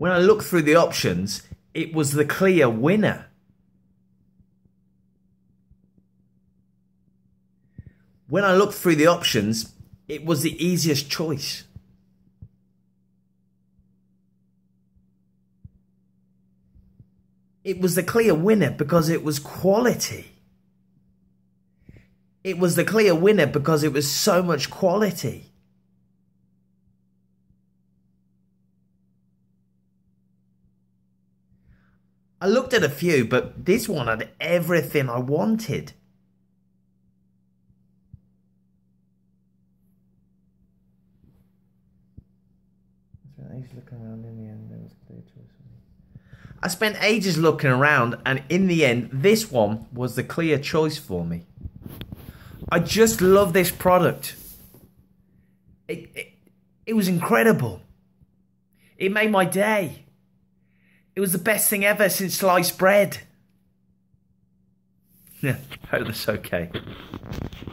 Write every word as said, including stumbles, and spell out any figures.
When I looked through the options, it was the clear winner. When I looked through the options, it was the easiest choice. It was the clear winner because it was quality. It was the clear winner because it was so much quality. I looked at a few, but this one had everything I wanted. Looking around in the end, there was a clear choice. I spent ages looking around, and in the end, this one was the clear choice for me. I just love this product. It, it, it was incredible. It made my day. It was the best thing ever since sliced bread. Yeah, hope that's okay.